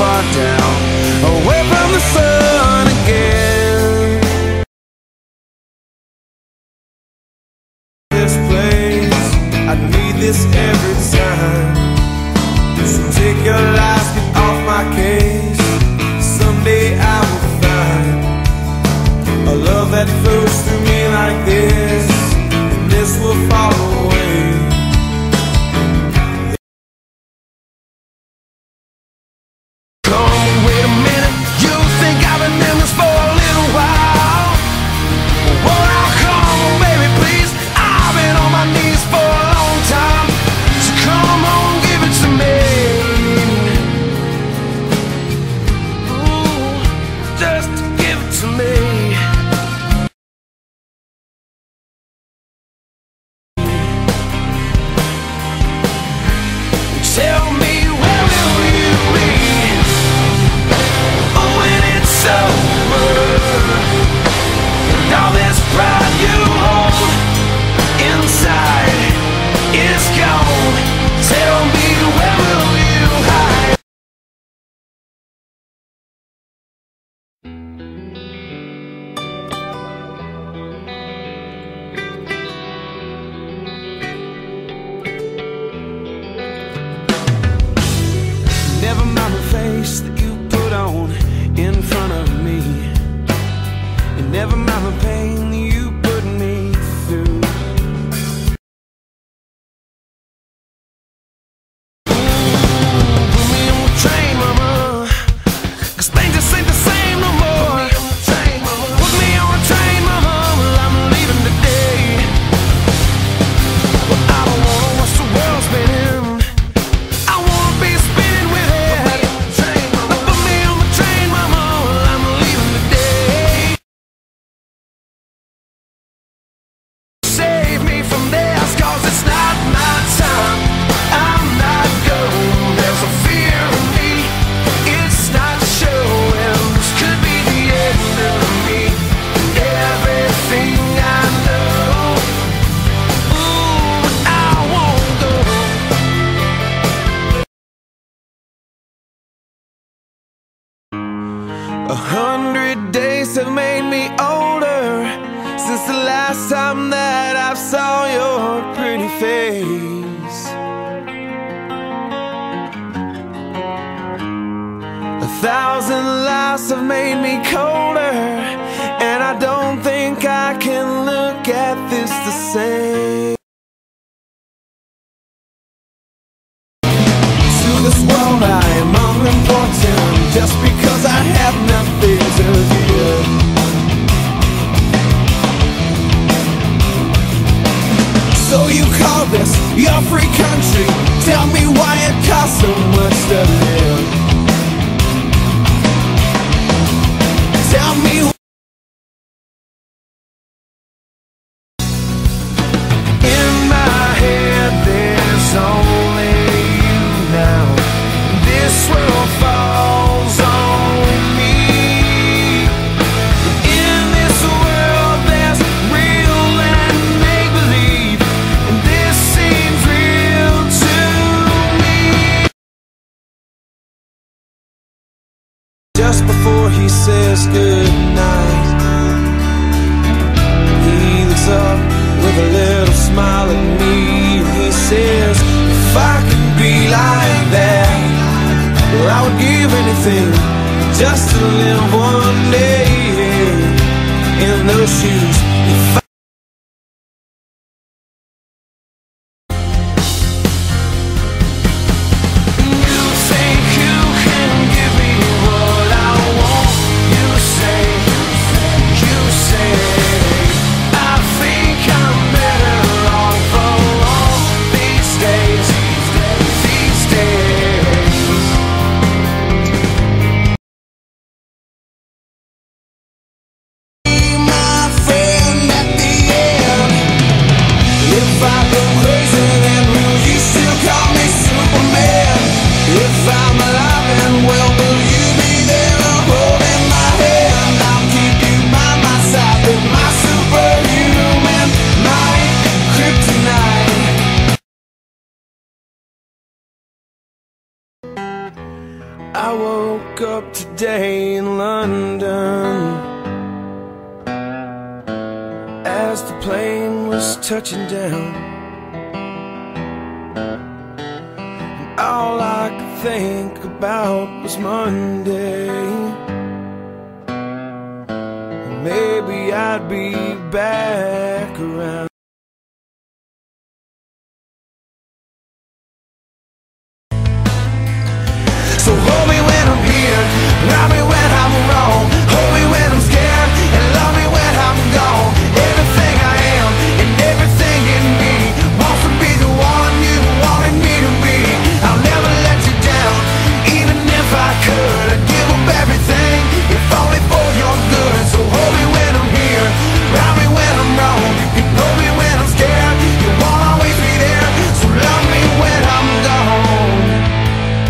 far down, away from the sun again. This place, I need this every time. So take your lies, get off my case. Someday I will find a love that flows through me like this, and this will fall away. Come, wait a minute, you think I've been in this for a little while? Well, now come on, baby, please. I've been on my knees for a long time, so come on, give it to me. Ooh, just give it to me. Tell me, where will you be? Oh, when it's over, and all this pride you hold inside is gone. Tell me, where will you hide? Never mind the face that you put on in front of me, and never mind the pain that you put me through. Put me on the train, mama, 'cause things just ain't the same no more. Put me on the train, mama, well, I'm leaving today. Well, I don't wanna watch the world spinning, I wanna be spinning with it. Put me on the train, mama, well, I'm leaving today. Save me from this, 'cause it's not my time. I'm not going, there's a fear in me, it's not showing. This could be the end of me, everything I know. Ooh, but I won't go. 100 days have made me older since the last time that I saw your pretty face. 1,000 lives have made me colder, and I don't think I can look at this the same. To this world I am unimportant, just because I have nothing to give. So you call this your free country? Tell me why it costs so much to live. Tell me in my head there's only you now. This world falls on me. In this world there's real and make-believe, and this seems real to me. Just before he says goodnight, he looks up with a little smile at me, and he says, if I could be like that, well, I would give anything just to live one day in those shoes. If I woke up today in London as the plane was touching down, and all I could think about was Monday. Maybe I'd be back around.